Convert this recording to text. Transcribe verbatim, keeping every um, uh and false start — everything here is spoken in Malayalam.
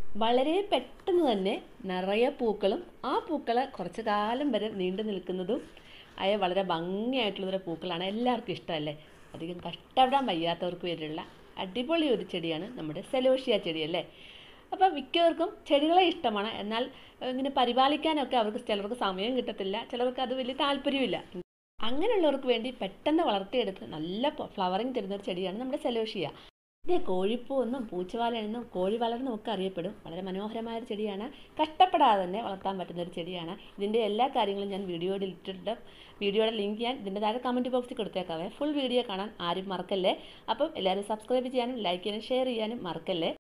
വളരെ പെട്ടെന്ന് തന്നെ നിറയെ പൂക്കളും ആ പൂക്കൾ കുറച്ച് കാലം വരെ നീണ്ടു നിൽക്കുന്നതും ആയ വളരെ ഭംഗിയായിട്ടുള്ളൊരു പൂക്കളാണ്. എല്ലാവർക്കും ഇഷ്ടമല്ലേ? അധികം കഷ്ടപ്പെടാൻ വയ്യാത്തവർക്ക് വേണ്ടിയുള്ള അടിപൊളി ഒരു ചെടിയാണ് നമ്മുടെ സെലോഷ്യ ചെടി അല്ലേ. അപ്പോൾ മിക്കവർക്കും ചെടികളെ ഇഷ്ടമാണ്. എന്നാൽ ഇങ്ങനെ പരിപാലിക്കാനൊക്കെ അവർക്ക് ചിലർക്ക് സമയം കിട്ടത്തില്ല, ചിലർക്ക് അത് വലിയ താല്പര്യമില്ല. അങ്ങനെയുള്ളവർക്ക് വേണ്ടി പെട്ടെന്ന് വളർത്തിയെടുത്ത് നല്ല ഫ്ലവറിങ് തരുന്ന ഒരു ചെടിയാണ് നമ്മുടെ സെലോഷ്യ. ഇത് കോഴിപ്പൂ എന്നും പൂച്ചവാലെന്നും കോഴി വളർന്നും ഒക്കെ അറിയപ്പെടും. വളരെ മനോഹരമായ ഒരു ചെടിയാണ്. കഷ്ടപ്പെടാതെ തന്നെ വളർത്താൻ പറ്റുന്ന ഒരു ചെടിയാണ്. ഇതിൻ്റെ എല്ലാ കാര്യങ്ങളും ഞാൻ വീഡിയോയിൽ ഇട്ടിട്ടുണ്ട്. വീഡിയോയുടെ ലിങ്ക് ഞാൻ ഇതിൻ്റെ താഴെ കമൻറ്റ് ബോക്സിൽ കൊടുത്തേക്കാവേ. ഫുൾ വീഡിയോ കാണാൻ ആരും മറക്കല്ലേ. അപ്പം എല്ലാവരും സബ്സ്ക്രൈബ് ചെയ്യാനും ലൈക്ക് ചെയ്യാനും ഷെയർ ചെയ്യാനും മറക്കല്ലേ.